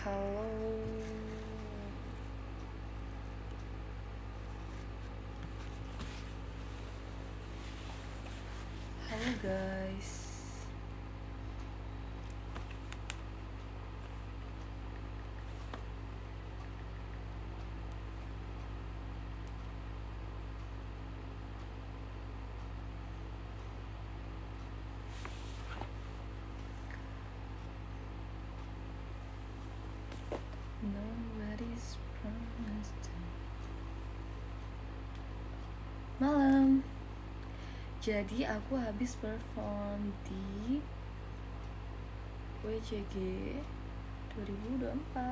Halo. Halo guys. Nobody's promised. Malam. Jadi aku habis perform di WCG 2024.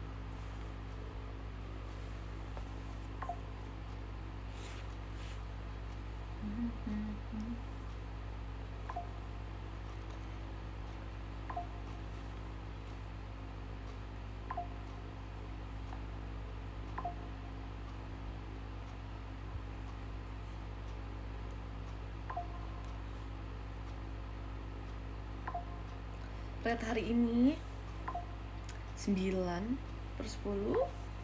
Red hari ini 9/10.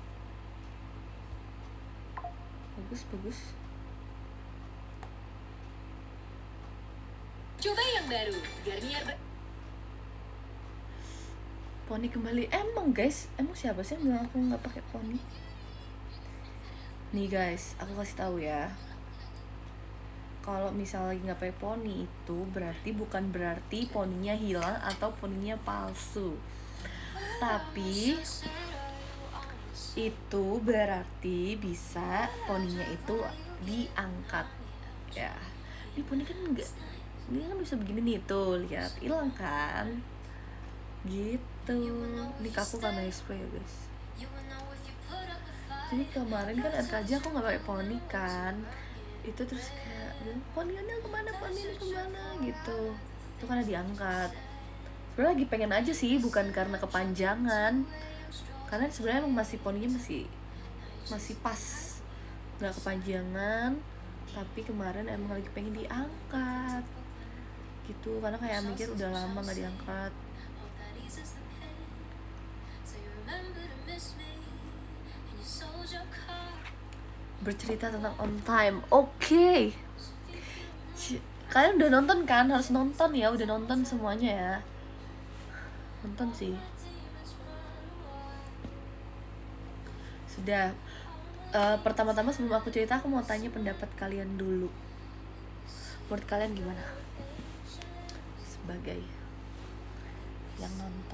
Bagus. Coba yang baru, Garnier Poni kembali. Emang guys, emang siapa sih yang bilang aku nggak pakai poni? Nih guys, aku kasih tahu ya. Kalau misalnya lagi nggak pakai poni itu bukan berarti poninya hilang atau poninya palsu. Tapi itu berarti bisa poninya itu diangkat. Ya, ini poni kan ini kan bisa begini nih, tuh lihat, hilang kan? Gitu. Ini kaku karena spray ya guys. Jadi kemarin kan RKJ aku nggak pakai poni kan, itu terus kayak poninya kemana gitu. Itu karena diangkat. Sebenarnya lagi pengen aja sih, bukan karena kepanjangan. Karena sebenarnya masih poninya masih pas, nggak kepanjangan. Tapi kemarin emang lagi pengen diangkat gitu, karena kayak mikir udah lama nggak diangkat. Bercerita tentang on time. Oke. Kalian udah nonton kan? Harus nonton ya, udah nonton semuanya ya. Nonton sih. Sudah. Pertama-tama sebelum aku cerita, aku mau tanya pendapat kalian dulu. Menurut kalian gimana? Sebagai yang nonton.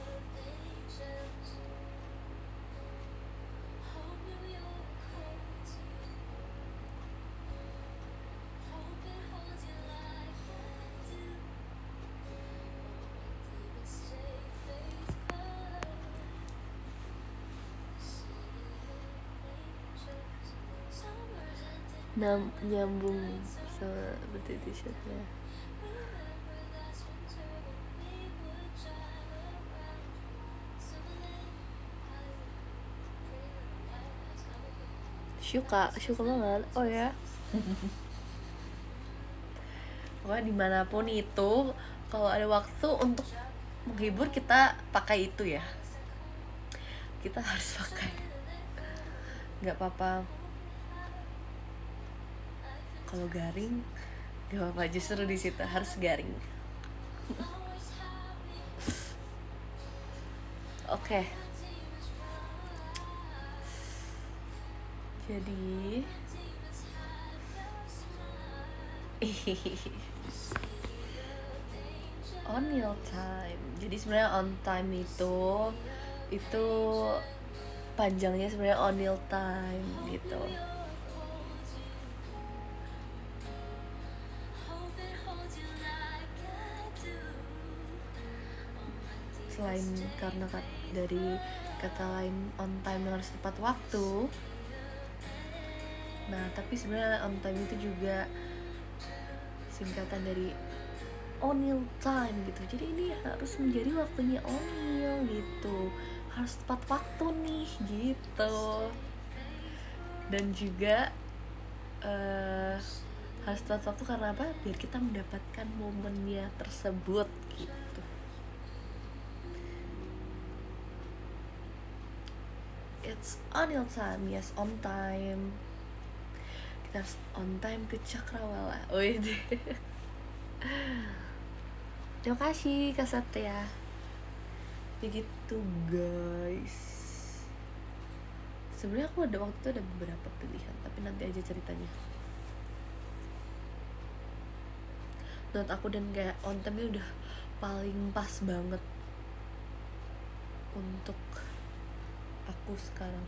Nyambung sama seperti t-shirtnya. Suka banget. Oh ya. Pokoknya dimanapun itu, kalau ada waktu untuk menghibur kita pakai itu ya. Kita harus pakai. Nggak apa-apa kalau garing, gak apa-apa, justru di situ harus garing. Oke. Jadi on your time. Jadi sebenarnya on time itu panjangnya sebenarnya on your time gitu. Selain karena dari kata lain on time yang harus tepat waktu. Nah, tapi sebenarnya on time itu juga singkatan dari O'Neil time gitu. Jadi ini harus menjadi waktunya O'Neil gitu. Harus tepat waktu nih gitu. Dan juga harus tepat waktu karena apa? Biar kita mendapatkan momennya tersebut gitu. It's Onil time, yes, on time. Kita harus on time ke Cakrawala. Wih, terima kasih Kak Satya. Begitu guys. Sebenarnya aku ada waktu itu ada beberapa pilihan, tapi nanti aja ceritanya. Menurut aku dan kayak on time-nya udah paling pas banget untuk aku sekarang.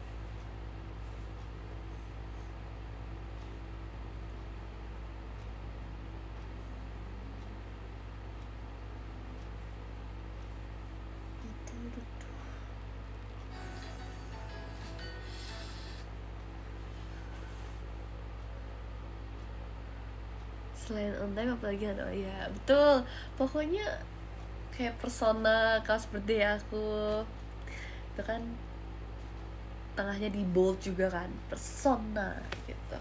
Selain on time apalagi ada, oh ya betul, pokoknya kayak persona Kaos Birthday aku itu kan tengahnya di bold juga kan, persona gitu.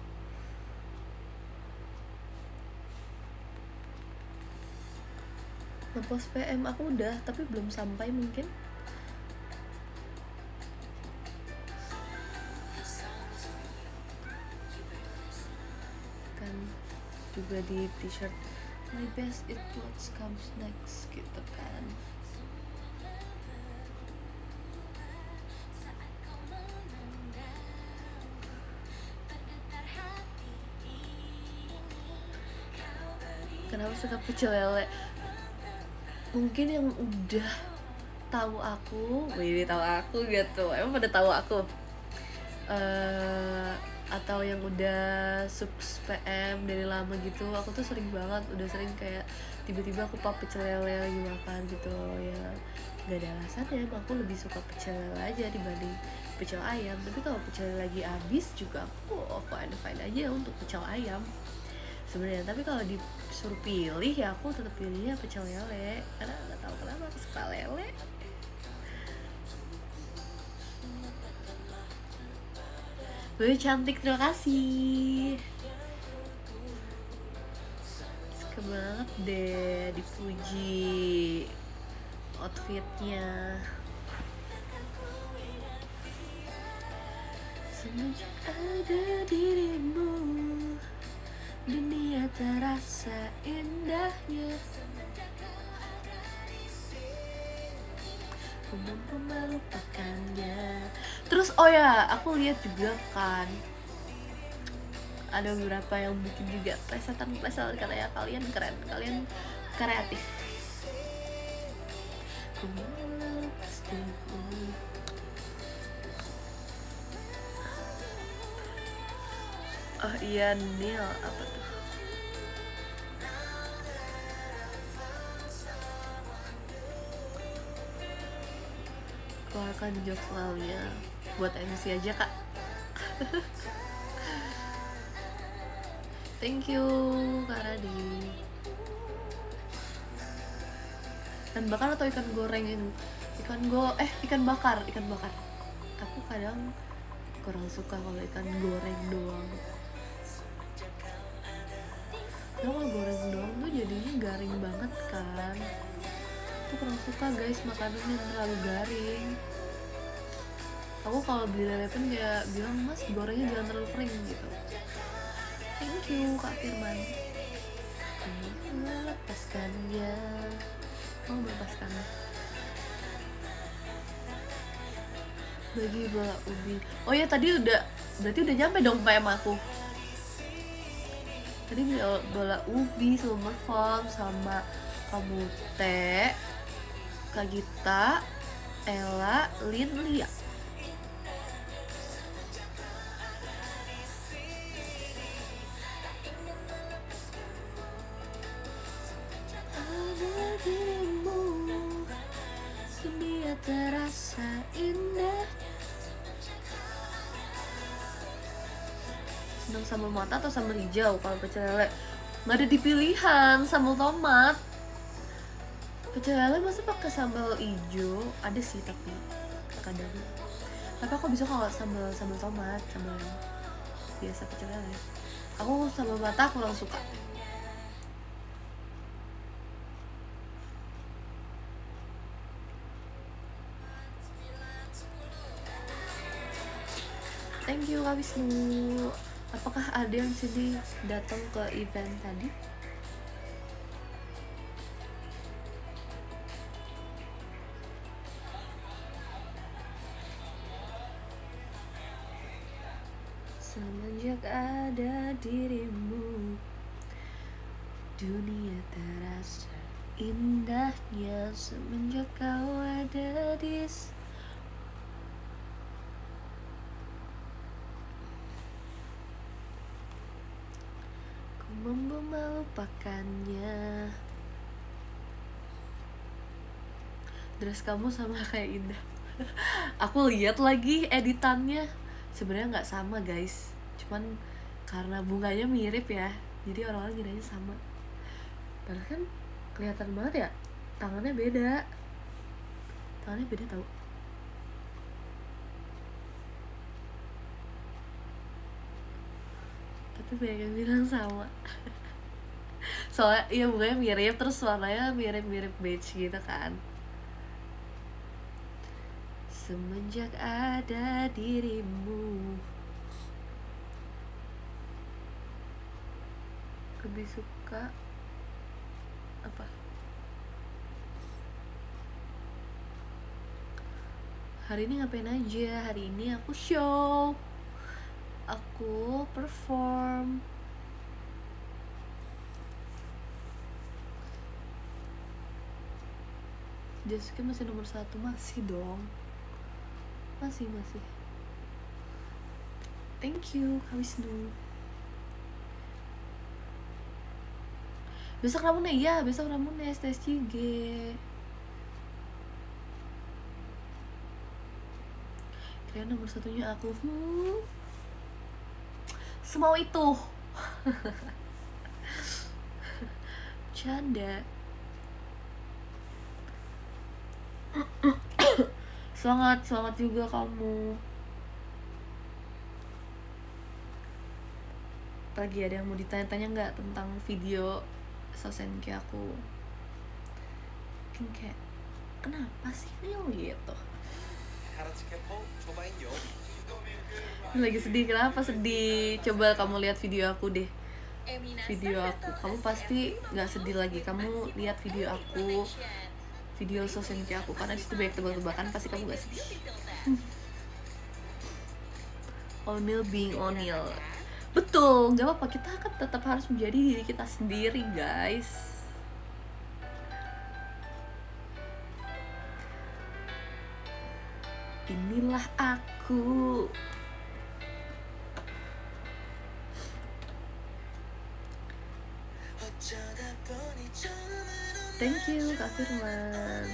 Ngepost PM aku udah, tapi belum sampai mungkin. Kan juga di t-shirt my best is what comes next gitu kan. Kenapa suka pecel lele? Mungkin yang udah tahu aku, ini tahu aku gitu, emang pada tahu aku, atau yang udah subs PM dari lama gitu, aku tuh sering banget, udah sering kayak tiba-tiba aku pap pecel lele lagi makan gitu ya, nggak ada alasannya, emang aku lebih suka pecel lele aja dibanding pecel ayam. Tapi kalau pecel lele lagi habis juga aku fine aja untuk pecel ayam sebenarnya. Tapi kalau disuruh pilih ya aku tetap pilihnya pecel lele, karena nggak tahu kenapa aku suka lele. Wih cantik, terima kasih. Suka banget deh dipuji outfitnya. Semenjak ada dirimu, dunia terasa indahnya. Aku mampu melupakannya. Terus oh ya, aku lihat juga kan ada beberapa yang bikin juga plesetan karena ya kalian keren, kalian kreatif. Aku melepas dirimu. Oh iya, Neil apa tuh? Keluarkan jokes lalunya buat MC aja kak. Thank you Kak Radi. Ikan bakar atau ikan goreng yang ikan bakar. Aku kadang kurang suka kalau ikan goreng doang. Kalau goreng doang tuh jadinya garing banget kan. Aku kurang suka guys makanan yang terlalu garing. Aku kalau beli lele pun kayak bilang, mas gorengnya jangan terlalu kering gitu. Thank you Kak Firman. Kamu melepaskannya. Kamu melepaskannya. Bagi bola ubi. Oh ya tadi berarti udah nyampe dong PM aku. Tadi bola ubi sama Merfam sama kamu Teh, Kak Gita, Ella, Lin, Lia. Terasa indah. Senang sambal mata atau sambal hijau? Kalau pecel lele nggak ada di pilihan, sambal tomat. Pecel lele masa pakai sambal hijau? Ada sih tapi kadang. Tapi aku bisa kalau sambal tomat, sambal biasa pecel lele. Aku sambal mata kurang suka. Thank you Kak Wisnu. Apakah ada yang sini datang ke event tadi? Semenjak ada dirimu, dunia terasa indahnya. Semenjak kau ada di ku mampu melupakannya. Dress kamu sama kayak Indah. Aku lihat lagi editannya, sebenarnya nggak sama guys, cuman karena bunganya mirip ya, jadi orang-orang kiranya sama. Padahal kan kelihatan banget ya, tangannya beda tau. Tapi banyak yang bilang sama. Soalnya iya bunganya mirip, terus warnanya mirip-mirip beige gitu kan. Semenjak ada dirimu, lebih suka apa? Hari ini ngapain aja? Hari ini aku show, aku perform. Jessica masih nomor 1, masih dong. Masih. Thank you, Kak Wisnu. Besok Ramune, iya besok Ramune STSCG. Kira nomor 1-nya aku. Semau itu. Canda. Semangat juga kamu. Pagi ada yang mau ditanya-tanya nggak tentang video Sosenki aku? Mungkin kayak kenapa sih Lil gitu? Lagi sedih, kenapa sedih? Coba kamu lihat video aku deh. Video aku, kamu pasti nggak sedih lagi. Kamu lihat video aku, video Sosenki aku, karena disitu banyak tebak-tebakan, pasti kamu gak sedih. O'Neil being O'Neil. Betul, gak apa-apa, kita akan tetap harus menjadi diri kita sendiri guys. Inilah aku. Thank you Kak Firman.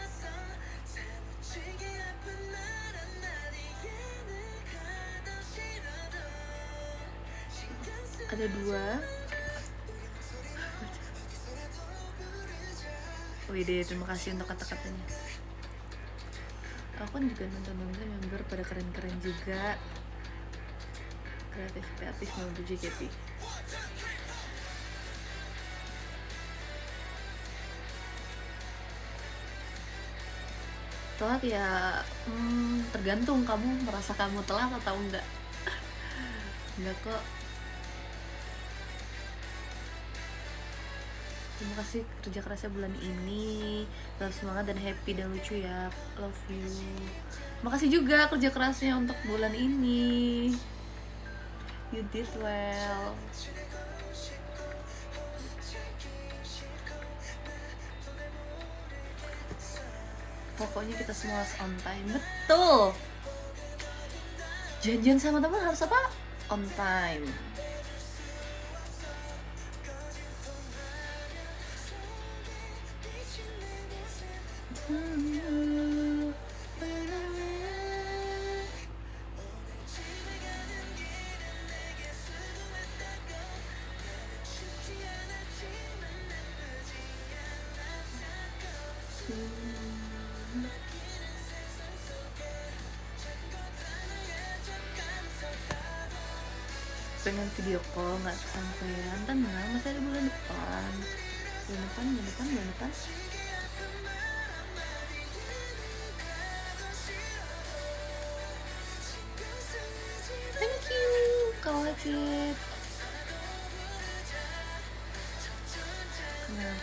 Ada 2. Wih, terima kasih untuk kata-katanya. Aku kan juga nonton member pada keren-keren juga. Kreatif member JKT. Telat ya, tergantung kamu merasa kamu telat atau enggak. Enggak kok. Terima kasih kerja kerasnya bulan ini. Tetap semangat dan happy dan lucu ya. Love you. Makasih juga kerja kerasnya untuk bulan ini. You did well. Pokoknya kita semua harus on time. Betul. Janjian sama teman harus apa? On time. Pengen video call nggak kesampaian, tenang, masih ada bulan depan. shit. Kenapa?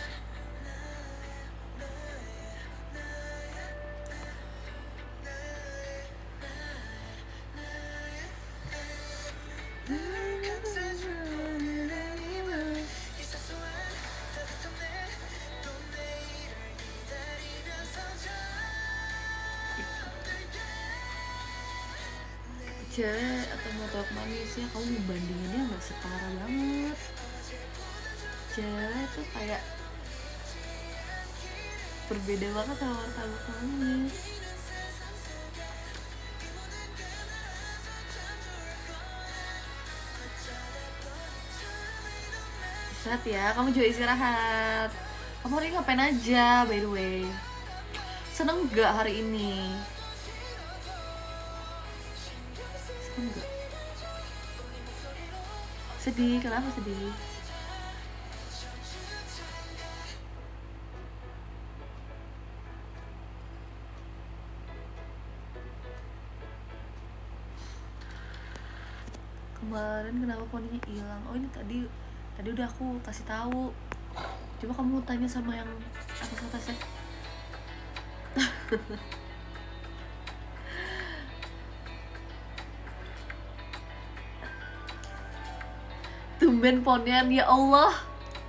Cewek atau motor manis ya, kamu bandinginnya nggak setara banget. Cewek tuh kayak berbeda banget sama martabak manis. Istirahat ya, kamu juga istirahat. Kamu hari ini ngapain aja by the way? Seneng nggak hari ini? Enggak. Sedih, kenapa sedih? Kemarin kenapa poninya hilang? Oh ini tadi udah aku kasih tahu. Coba kamu tanya sama yang atas-atasnya. Tumben ponian, ya Allah.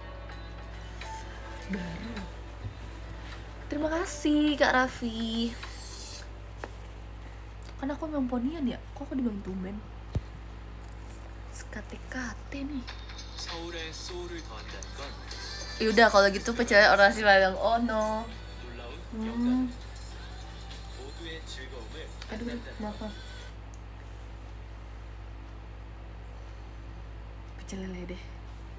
Baru. Terima kasih Kak Raffi. Kan aku memang ponian ya, kok aku dibilang tumben? Sekate-kate nih. Yaudah kalau gitu percaya orasi yang oh no. Aduh, kenapa? Pecel lele deh.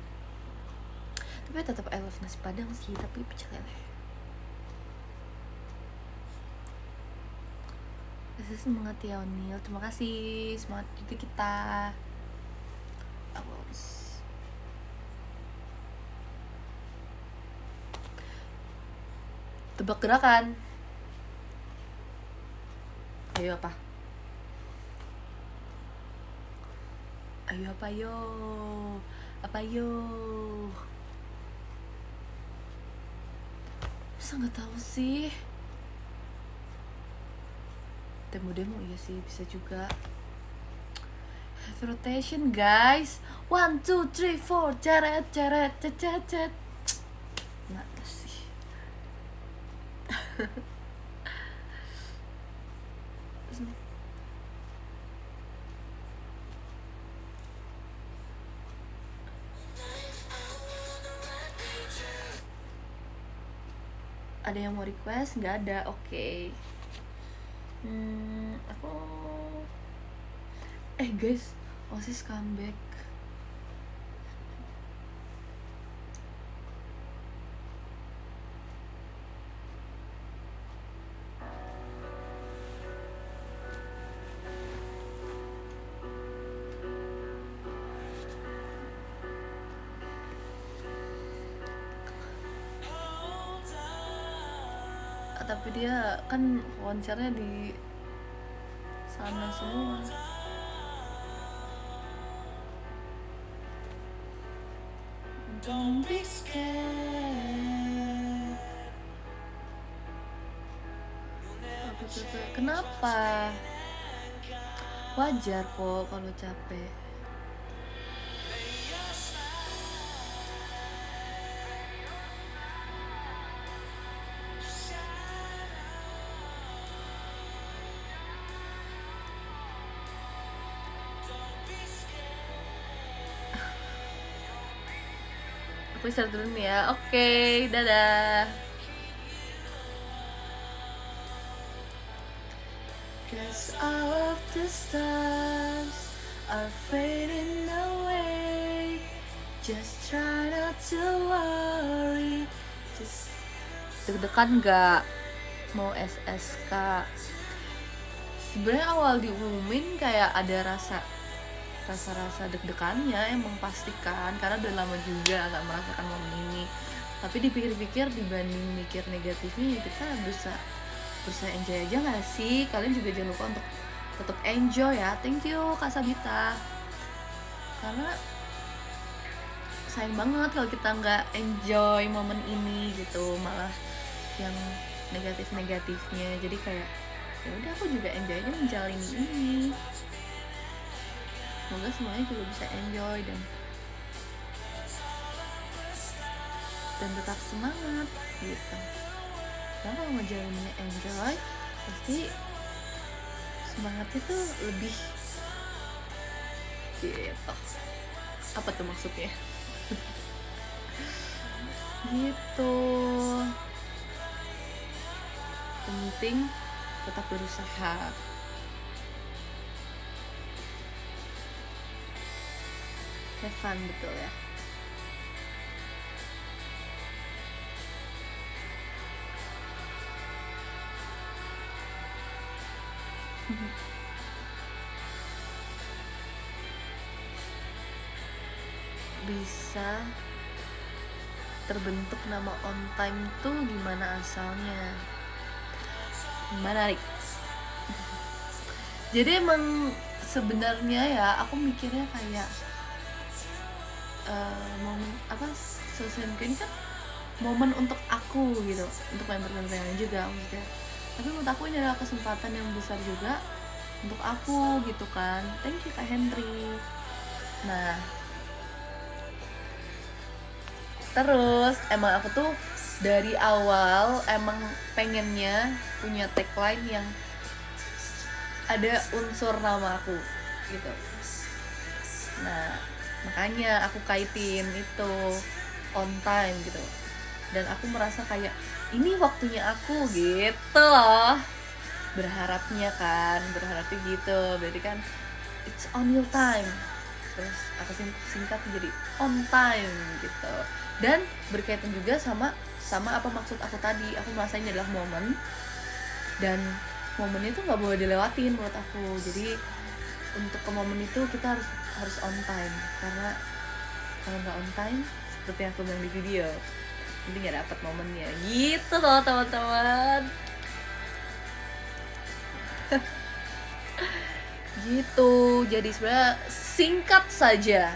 Tapi tetap I love nasi padang sih, tapi pecel lele. Kasih semangat ya Onil, terima kasih, semangat itu kita. Awas. Tebak gerakan. Ayo apa? Ayo apa yo? Apa yo? Masa nggak tahu sih? Demo iya sih, bisa juga. Head rotation guys. 1, 2, 3, 4. Ceret, ceret, ceret, ceret. Nggak tahu sih. Ada yang mau request? Nggak ada, oke. Aku guys, Oasis comeback. Tapi dia kan konsernya di sana semua. Don't be scared. Aku capek. Kenapa? Wajar kok kalau capek. Aku istirahat dulu nih ya. Oke, dadah. Cause all of the stars are fading away. Just try not to worry. Just deg-degan gak mau SSK? Sebenarnya awal diumumin kayak ada rasa deg-degannya, emang pastikan karena udah lama juga gak merasakan momen ini. Tapi dipikir-pikir, dibanding mikir negatifnya, kita berusaha enjoy aja gak sih? Kalian juga jangan lupa untuk tetap enjoy ya. Thank you Kak Sabita. karena sayang banget kalau kita nggak enjoy momen ini gitu, malah yang negatifnya. Jadi kayak ya udah, aku juga enjoy aja menjalani ini. Semoga semuanya juga bisa enjoy dan tetap semangat gitu. Karena kalau ngejalaninnya enjoy, pasti semangatnya tuh lebih gitu. Apa tuh maksudnya? Gitu. Penting tetap berusaha. Have fun, betul ya. Bisa terbentuk nama on time tuh gimana asalnya? Menarik. Jadi emang sebenarnya ya aku mikirnya kayak momen apa, sosial media ini kan momen untuk aku gitu, untuk member-member yang lain juga maksudnya. Tapi menurut aku ini adalah kesempatan yang besar juga untuk aku gitu kan. Thank you Kak Henry. Nah, terus emang aku tuh dari awal emang pengennya punya tagline yang ada unsur nama aku gitu. Nah, makanya aku kaitin itu on time gitu. Dan aku merasa kayak ini waktunya aku gitu loh. Berharapnya gitu. Berarti kan it's on your time. Terus aku singkat jadi on time gitu. Dan berkaitan juga sama apa maksud aku tadi. Aku merasa ini adalah momen, dan momen itu nggak boleh dilewatin menurut aku. Jadi untuk ke momen itu kita harus on time, karena kalau nggak on time seperti yang aku bilang di video, nanti nggak dapat momennya gitu loh teman-teman. Gitu. Jadi sebenarnya singkat saja,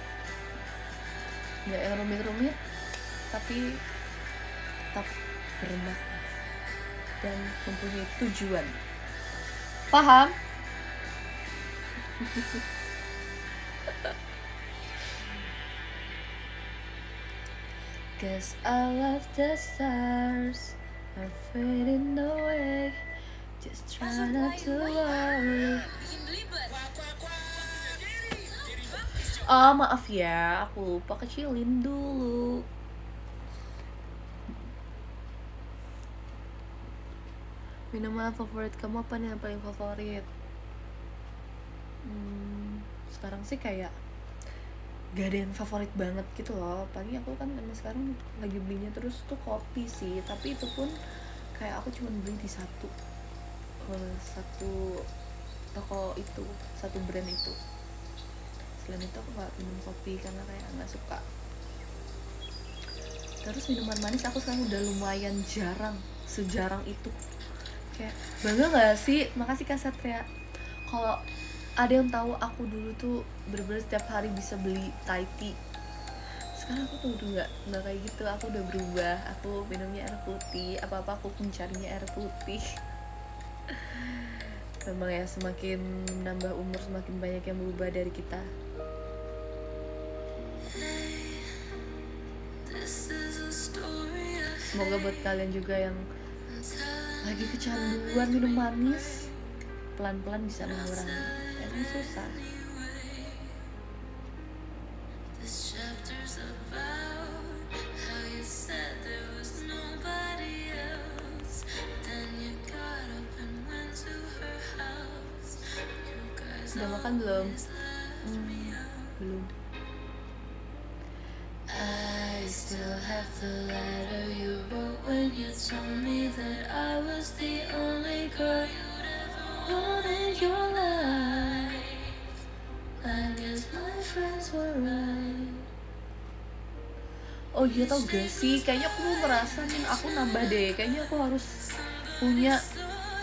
nggak yang rumit-rumit, tapi tetap bermakna dan mempunyai tujuan. Paham? Cause I love the stars are fading away, just try not to worry. Oh maaf ya, aku lupa kecilin dulu. Minuman favorit kamu apa nih, yang paling favorit? Sekarang sih kayak gak ada yang favorit banget gitu loh. Paling aku kan emang sekarang lagi belinya terus tuh kopi sih, tapi itu pun kayak aku cuma beli di satu toko itu, satu brand itu. Selain itu aku gak minum kopi karena kayak gak suka. Terus minuman manis aku sekarang udah lumayan jarang, sejarang itu. Kayak bangga gak sih? Makasih Kak Satria. Kalau ada yang tahu aku dulu tuh bener-bener setiap hari bisa beli Thai tea. Sekarang aku tuh udah nggak kayak gitu. Aku udah berubah. Aku minumnya air putih. Apa-apa aku mencarinya air putih. Memang ya, semakin nambah umur semakin banyak yang berubah dari kita. Semoga buat kalian juga yang lagi kecanduan minum manis, pelan-pelan bisa mengurangi. Emang susah. Udah makan belum? Belum. I still have the letter you wrote when you told me that I was the only girl you wanted your life. I guess my friends were right. Oh iya, tau gak sih, kayaknya aku merasa aku nambah deh. Kayaknya aku harus punya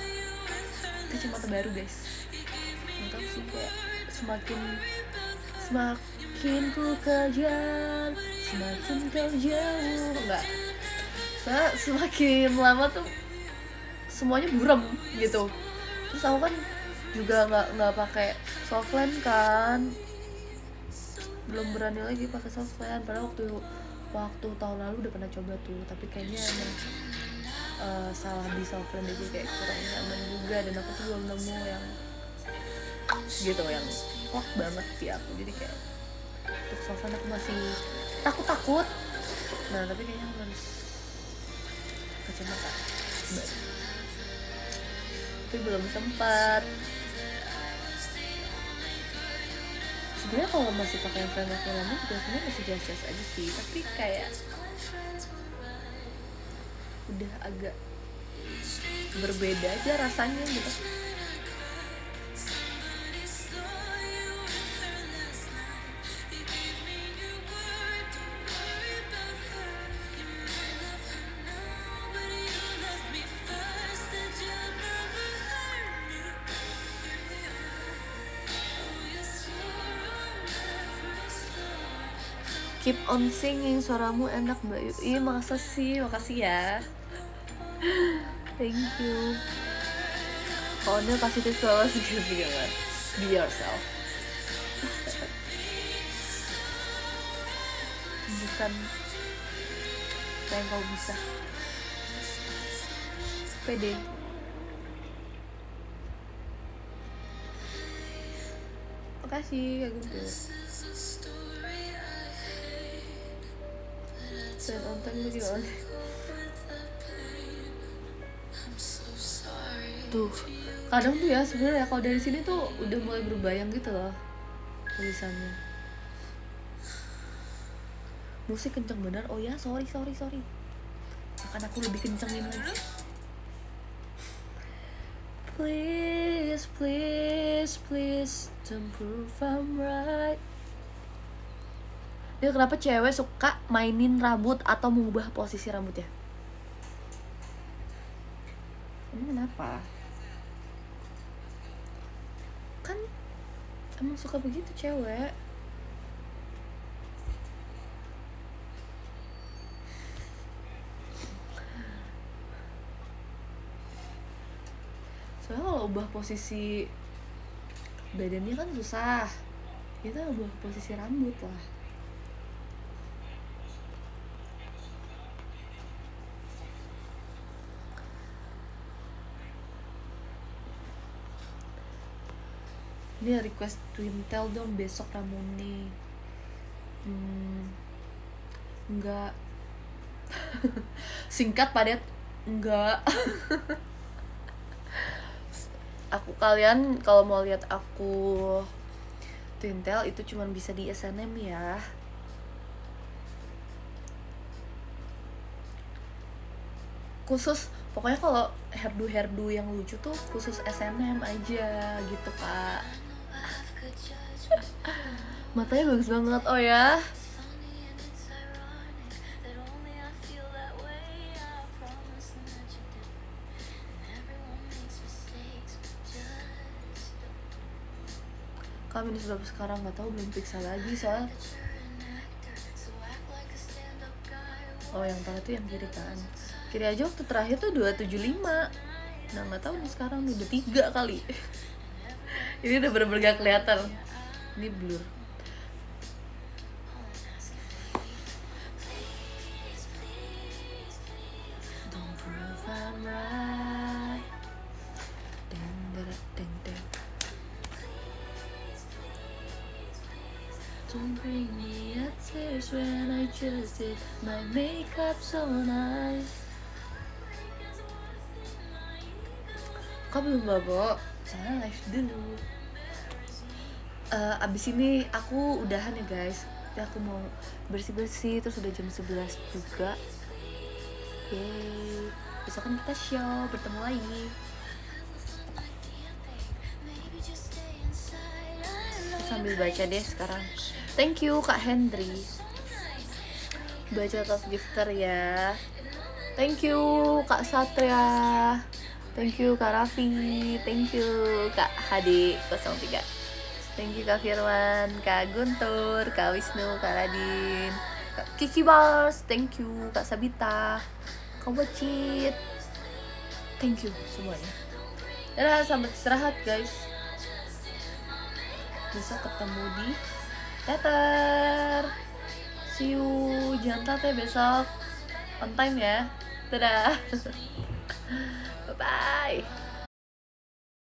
kacamata baru guys. Gak tau sih, kayak Semakin ku kejar, semakin kau jauh. Enggak, soalnya semakin lama tuh semuanya buram gitu. Terus aku kan juga nggak pakai softland kan, belum berani lagi pakai softland. Padahal waktu tahun lalu udah pernah coba tuh, tapi kayaknya emang salah di softland aja, kayak kurang nyaman juga. Dan aku tuh belum nemu yang gitu yang wah banget di aku. Jadi kayak untuk softland aku masih takut. Nah tapi kayaknya aku harus kacamata baru, tapi belum sempat. Sebenarnya kalau masih pakai yang frame aku lama juga sebenarnya masih jelas-jelas aja sih, tapi kayak udah agak berbeda aja rasanya gitu. Keep on singing, suaramu enak Mbak Yu. Ih, masa sih, makasih ya. Thank you. Pokoknya kasih tips selalu segini banget. Be yourself. Tunjukkan apa yang kau bisa. Pede. Makasih Kak Guntur. Dan on time juga on. Tuh, kadang tuh ya sebenarnya kalau dari sini tuh udah mulai berbayang gitu loh tulisannya. Musik kenceng bener. Oh ya, sorry. Akan aku lebih kencengin lagi. Please don't prove I'm right. Dia kenapa cewek suka mainin rambut atau mengubah posisi rambutnya? Ini kenapa? Kan emang suka begitu cewek. Soalnya kalau ubah posisi badannya kan susah, kita ubah posisi rambut lah. Ini request Twintel dong besok Ramoni. Enggak. Singkat padat. Enggak. Kalian kalau mau lihat aku Twintel itu cuman bisa di SNM ya. Khusus pokoknya kalau hairdo yang lucu tuh khusus SNM aja gitu Kak. Matanya bagus banget. Oh ya, kami sudah sekarang nggak tahu, belum periksa lagi soal. Oh yang tengah tuh yang kiri kan. Kiri aja waktu terakhir tuh 275. Nah nggak tahu nih sekarang udah 3 kali. Ini udah bener-bener gak kelihatan. Ini blur. Don't prove I'm right. Don't bring me a tears when I just did my makeup so nice. Kok belum bobo? Saya live dulu. Abis ini aku udahan ya guys. Jadi aku mau bersih-bersih, terus udah jam 11 juga. Yeay. Besok kan kita show, bertemu lagi. Terus sambil baca deh sekarang. Thank you Kak Hendry. Baca top gifter ya. Thank you Kak Satria. Thank you Kak Raffi. Thank you Kak HD03. Thank you Kak Firman, Kak Guntur, Kak Wisnu, Kak Radin, Kak Kiki Bars, thank you, Kak Sabita, Kak Bocit, thank you semuanya. Dadah, selamat istirahat guys. Besok ketemu di teater. See you, jangan telat ya besok. On time ya. Dadah. Bye bye.